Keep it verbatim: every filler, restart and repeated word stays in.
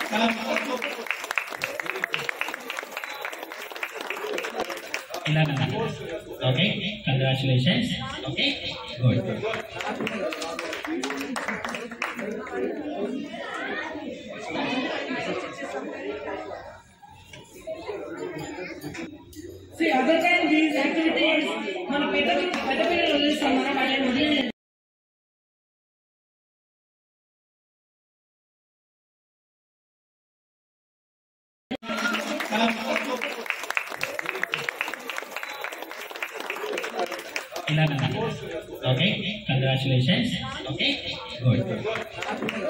eleven. Okay, congratulations. Okay, good. See, other than these activities, మన పెద్ద పెద్ద పిల్లలు వదిలేస్తాం, మనం వాళ్ళని వదిలేదు. eleven. Okay, congratulations. Okay, good.